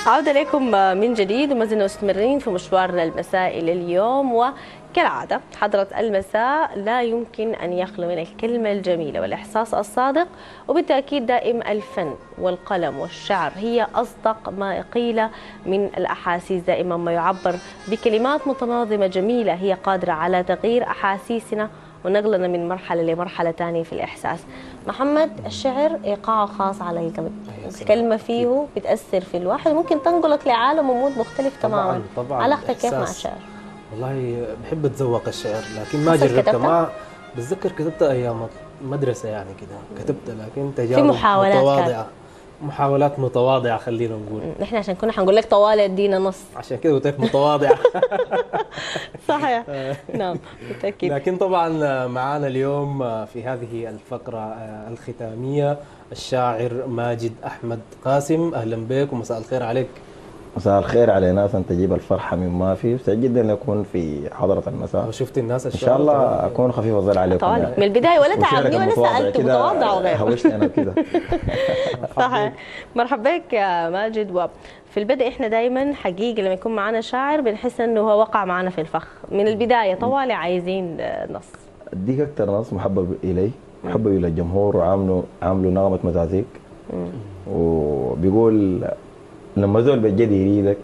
عودة لكم من جديد، وما زلنا مستمرين في مشوارنا المسائي لليوم. وكالعادة حضرة المساء لا يمكن أن يخلو من الكلمة الجميلة والإحساس الصادق، وبالتأكيد دائم الفن والقلم والشعر هي أصدق ما قيل من الأحاسيس، دائما ما يعبر بكلمات متناظمة جميلة هي قادرة على تغيير أحاسيسنا ونقلنا من مرحلة لمرحلة ثانية في الإحساس. محمد، الشعر إيقاعه خاص على القلب، الكلمة فيه بتأثر في الواحد، ممكن تنقلك لعالم ومود مختلف تماما. طبعا علاقتك كيف مع الشعر؟ والله بحب اتذوق الشعر، لكن ما جربتها. ما بتذكر كتبتها ايام المدرسه يعني كده كتبتها، لكن تجارب متواضعه، محاولات متواضعه خلينا نقول. نحن عشان كنا حنقول لك طوال ادينا نص، عشان كده قلت لك متواضعه. صحيح. نعم بالتاكيد. لكن طبعا معانا اليوم في هذه الفقره الختاميه الشاعر ماجد احمد قاسم. اهلا بك ومساء الخير عليك. مساء الخير على ناس أن تجيب الفرحة من ما في، سعيد جدا أن أكون في حضرة المساء. وشفت الناس إن شاء الله أكون خفيف الظل عليكم طبعا يعني. من البداية ولا تعبني ولا سألت، متواضع وغير. هوشت أنا كده. صحيح. مرحبا بك يا ماجد. وفي البدء إحنا دائما حقيقة لما يكون معنا شاعر بنحس إنه هو وقع معنا في الفخ من البداية. طوالي عايزين نص. أديك أكثر نص محبب إلي، محبب إلى الجمهور، وعامله نغمة مزازيك. وبيقول لما زول بجد يريدك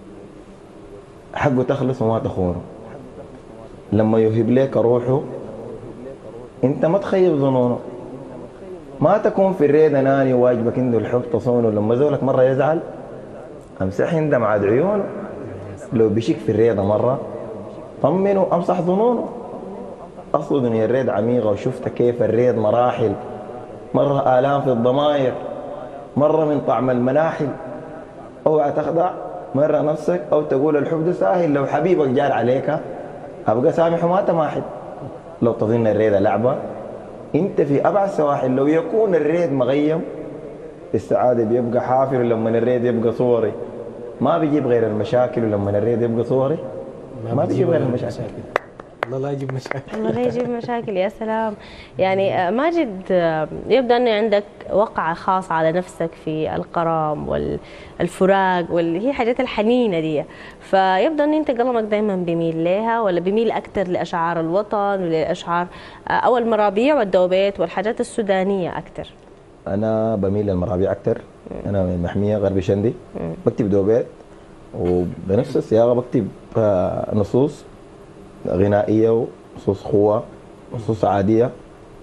حقه تخلص وما تخونه، لما يهب لك روحه انت ما تخيب ظنونه، ما تكون في الريد اناني واجبك عنده الحب تصونه، لما زولك مره يزعل امسح يندم عاد عيونه، لو بيشك في الريد مره طمنه امسح ظنونه، اصل دنيا الريد عميقه وشفت كيف الريد مراحل، مره الام في الضماير، مره من طعم المناحل، اوعى تخدع مرة نفسك أو تقول الحب ده ساهل، لو حبيبك جار عليك أبقى سامح وما تماحل، لو تظن الريد لعبة أنت في أبعد سواحل، لو يكون الريد مغيم السعادة بيبقى حافل، ولما الريد يبقى صوري ما بيجيب غير المشاكل، ولما الريد يبقى صوري ما بيجيب غير المشاكل. الله لا يجيب مشاكل. الله لا يجيب مشاكل. يا سلام. يعني ماجد، يبدو أن عندك وقع خاص على نفسك في الغرام والفراق هي حاجات الحنينة دي، فيبدو أن أنت قلمك دائما بيميل لها، ولا بيميل أكثر لأشعار الوطن ولأشعار أو المرابيع والدوبيت والحاجات السودانية أكثر؟ أنا بميل للمرابيع أكثر. أنا من محمية غربي شندي، بكتب دوبيت وبنفس الصياغة بكتب نصوص غنائية ونصوص خوة ونصوص عادية،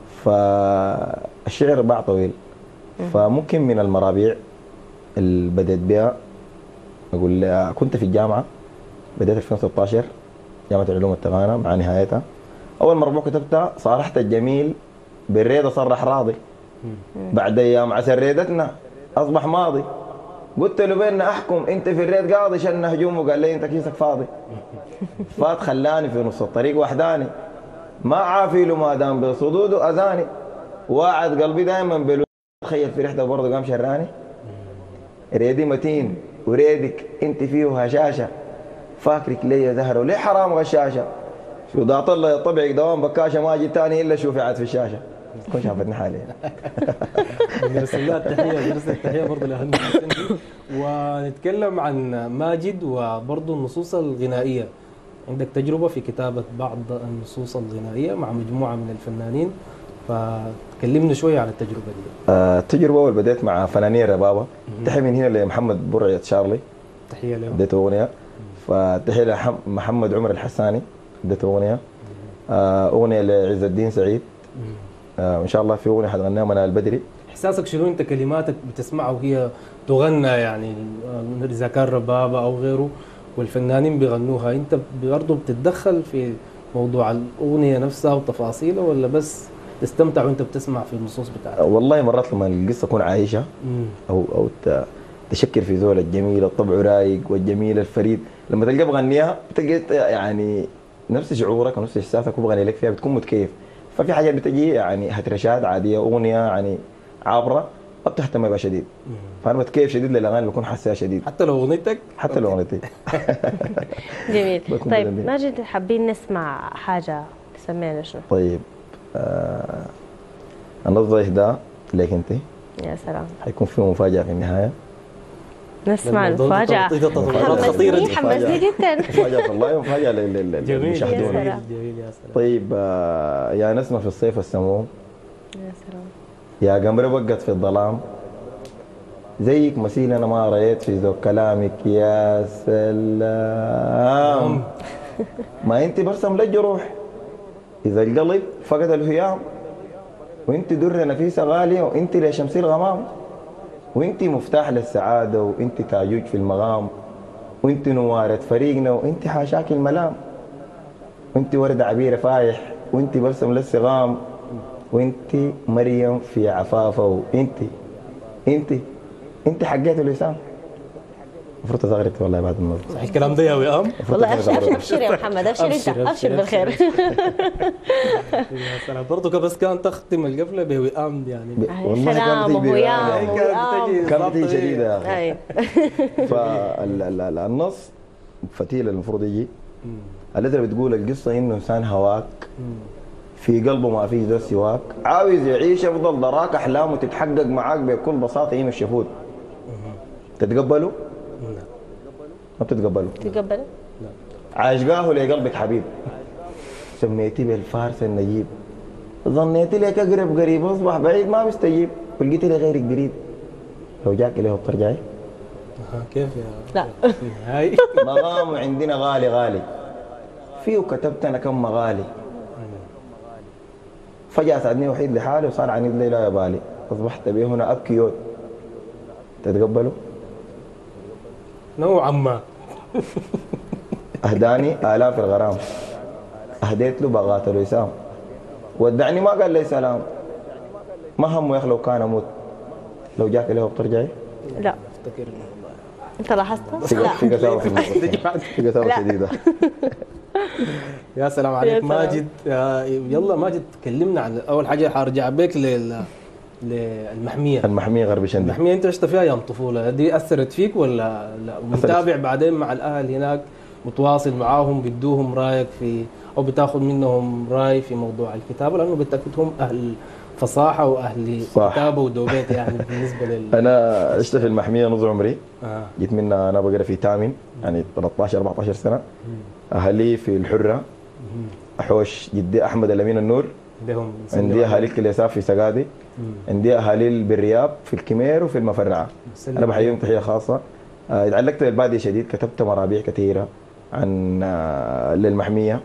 فالشعر باع طويل. فممكن من المرابيع اللي بدأت بها أقول كنت في الجامعة، بدأت 2016 جامعة علوم التغانة مع نهايتها. أول مربوع كتبتها صارحت الجميل بالريدة صرح راضي، بعد أيام عسر ريدتنا أصبح ماضي، قلت له بيننا أحكم أنت في الريد قاضي، شن هجوم وقال لي أنت كيسك فاضي، فات خلاني في نص الطريق وحداني، ما عافي له ما دام بصدوده أذاني، واعد قلبي دائما بلو، تخيل في ريحته برضه قام شراني، ريدي متين وريدك أنت فيه هشاشة، فاكرك ليا زهرة وليه حرام غشاشة، شو ضاعت الله يطبعك دوام بكاشة، ما جيت تاني إلا شوفي عاد في الشاشة. كنت شافتني حالي. نرسل لها التحية، نرسل التحية برضه لأهل ونتكلم عن ماجد وبرضه النصوص الغنائية. عندك تجربة في كتابة بعض النصوص الغنائية مع مجموعة من الفنانين، فتكلمنا شوية عن التجربة دي. التجربة أول بدأت مع فنانين ربابة، تحية من هنا لمحمد برعية شارلي، تحية له، اديته أغنية. فتحية لمحمد عمر الحساني، اديته أغنية. أغنية لعز الدين سعيد، وإن شاء الله في أغنية حتغنيها منال البدري. إحساسك شنو أنت كلماتك بتسمعها وهي تغنى، يعني إذا كان ربابة أو غيره والفنانين بيغنوها، أنت برضه بتتدخل في موضوع الأغنية نفسها وتفاصيلها، ولا بس تستمتع وأنت بتسمع في النصوص بتاعتها؟ والله مرات لما القصة تكون عايشة أو تشكر في ذول الجميل الطبع رايق والجميل الفريد، لما تلقى بغنيها بتلقى يعني نفس شعورك ونفس إحساسك وبغني لك فيها بتكون متكيف. ففي حاجات بتجي يعني هترشات عادية، أغنية يعني عابرة ما بتهتم بها شديد، فأنا بتكيف شديد للأغاني اللي بكون حاسها شديد، حتى لو أغنيتك، حتى لو أغنيتي. جميل. طيب ماجد، حابين نسمع حاجة تسمينا شنو؟ طيب النص ده ليك أنت. يا سلام. حيكون في مفاجأة في النهاية. نسمع الموضوع المفاجأة. تطورات خطيرة حمسني دي. حمسني جدا. مفاجأة والله، مفاجأة جميل للمشاهدين. جميل جميل يا سلام. طيب يا نسمة في الصيف السموم، يا سلام. يا قمر بقت في الظلام، زيك مثيل انا ما رأيت في ذوق كلامك يا سلام. ما انت برسم للجروح اذا القلب فقد الهيام، وانت درة نفيسة غالية، وانت لشمس الغمام، وانت مفتاح للسعادة، وانت تاجوج في المغام، وانت نوارة فريقنا، وانت حاشاك الملام، وانت ورد عبيرة فايح، وانت برسم للصغام، وانت مريم في عفافة، انت حقيت اللسان. المفروض تزغرت والله بعد النظر. صح الكلام ده يا وئام؟ والله ابشر يا محمد، ابشر انت، ابشر بالخير. يا سلام. برضه بس كان تختم القفله بوئام دي يعني. والله سلام كانت وهيام كانت بتيجي شديده يا اخي. أي. فالنص فتيل المفروض يجي الذي بتقول القصه انه انسان هواك في قلبه ما فيش ده سواك، عاوز يعيش افضل دراك، احلامه تتحقق معاك بكل بساطه يم الشفوت. تتقبله؟ ما بتتقبله. تقبل؟ عاشقاه لقلبك حبيب، سميتي بالفارس النجيب، ظنيتي لك اقرب قريب، اصبح بعيد ما مستجيب، ولقيتي لي غيرك قريب، لو جاك اليه بترجعي؟ كيف يا لا. هاي مقام عندنا غالي غالي، فيه كتبت انا كم مغالي، فجأة ساعدني وحيد لحالي وصار عنيد لي لا يبالي، اصبحت به هنا ابكي يود. تتقبله؟ نوعا ما. اهداني آلاف الغرام، اهديت له بغات الوسام، ودعني ما قال لي سلام، ما همه يا اخي لو كان اموت، لو جاك اليه بترجعي؟ لا. افتكر انت لاحظتها؟ في قساوه في النص، في قساوه شديده. يا سلام عليك ماجد. يلا ماجد تكلمنا عن اول حاجه، حارجع بك للمحميه. المحميه غرب شندي. المحميه انت عشت فيها ايام طفوله، دي اثرت فيك ولا لا؟ متابع بعدين مع الاهل هناك، متواصل معاهم، بيدوهم رايك في او بتاخذ منهم راي في موضوع الكتابه، لانه بالتاكيد هم اهل فصاحه واهل كتابه ودوبيت يعني بالنسبه انا عشت في المحميه نص عمري. جيت منها انا بقرا في تامن يعني 13 14 سنه. اهلي في الحره، احوش جدي احمد الامين النور، عندي اهالي الكليساف في سقادي، عندي اهالي بالرياض في الكمير وفي المفرعه. انا بحييهم تحيه خاصه. تعلقت بالباديه شديد، كتبت مرابيع كثيره عن للمحميه،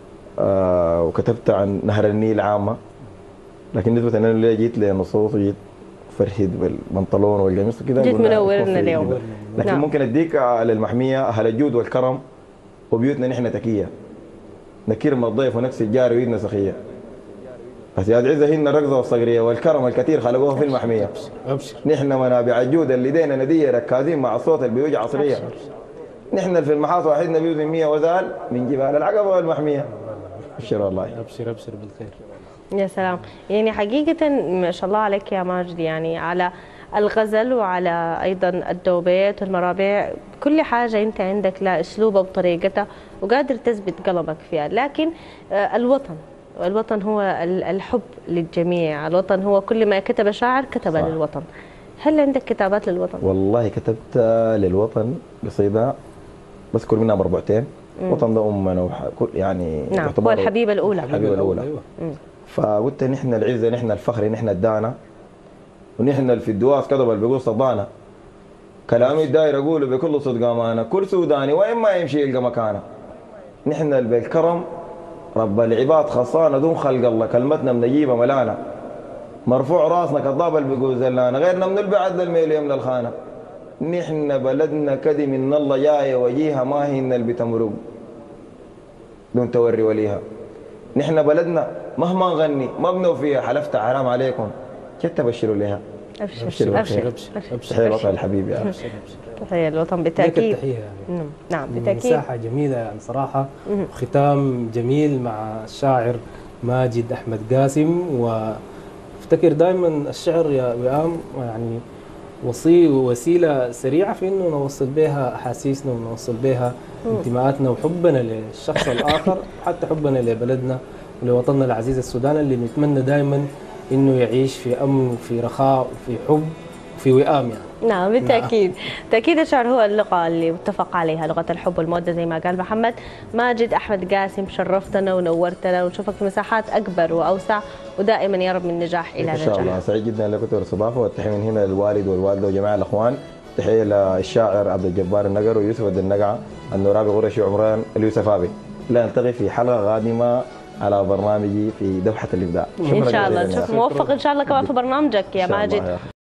وكتبت عن نهر النيل عامه، لكن نسبه ان انا جيت لنصوص وجيت فرهد بالبنطلون والقميص وكذا، جيت منورنا اليوم. لكن نعم. ممكن اديك للمحميه اهل الجود والكرم، وبيوتنا نحن تكيه، نكرم الضيف ونكسي الجار ويدنا سخيه. بس يا عزة هن الركضه والصقريه والكرم الكثير خلقوها في المحميه. ابشر. نحن منابع الجود اللي دينا نديه ركازين مع الصوت البيوج عصريه. نحن في المحاص واحدنا بيوزن 100 وزال من جبال العقبه والمحميه. ابشر والله. ابشر ابشر بالخير. يا سلام. يعني حقيقة ما شاء الله عليك يا ماجد، يعني على الغزل وعلى أيضا الدوبيت والمرابع، كل حاجة أنت عندك لها أسلوبها وطريقتها وقادر تثبت قلمك فيها. لكن الوطن هو الحب للجميع، الوطن هو كل ما كتب شاعر كتب للوطن. هل عندك كتابات للوطن؟ والله كتبت للوطن قصيدة بذكر منها مربوعتين. وطن ده أمنا يعني نعم، هو الحبيبة الأولى. الحبيبة الأولى. فقلت نحن العزة، نحن الفخر، نحن الدانا، ونحن في الدواس كذب اللي بيقول صدانا، كلامي الداير اقوله بكل صدق امانه، كل سوداني وين ما يمشي يلقى مكانه. نحن بالكرم رب العباد خصانا، دون خلق الله كلمتنا بنجيبها ملانا، مرفوع راسنا كالضاب اللي بيقول زلانا، غيرنا من البعد للميل يملى الخانه. نحن بلدنا كدي من الله جايه وجيها، ما هي اللي بتمرق دون توري وليها. نحن بلدنا مهما نغني ما بنو فيها، حلفت حرام عليكم كيف تبشروا لها. ابشر ابشر ابشر ابشر. تحية الوطن الحبيب يا ابشر. تحية الوطن بالتأكيد. التحية يعني. نعم بالتأكيد. مساحة جميلة يعني صراحة، ختام جميل مع الشاعر ماجد أحمد قاسم. وافتكر دائما الشعر يا وئام يعني وسيلة سريعة في إنه نوصل بها أحاسيسنا ونوصل بها انتماءاتنا وحبنا للشخص الآخر، حتى حبنا لبلدنا ولوطننا العزيز السودان، اللي نتمنى دائما إنه يعيش في أمن وفي رخاء وفي حب وفي وئام يعني. نعم بالتأكيد. بالتأكيد الشعر هو اللغة اللي متفق عليها، لغة الحب والمودة زي ما قال محمد. ماجد أحمد قاسم، شرفتنا ونورتنا، ونشوفك في مساحات أكبر وأوسع، ودائما يا رب من نجاح إلى نجاح. إن شاء الله. سعيد جدا لك دكتور صباح، والتحية من هنا للوالد والوالدة وجميع الأخوان. تحية للشاعر عبد الجبار النقر ويوسف الدنقعة، النورابي غرشي وعمران اليوسف أبي. لا نلتقي في حلقة قادمة على برنامجي في دوحة الإبداع. إن شاء الله نشوف موفق إن شاء الله كمان في برنامجك يا ماجد.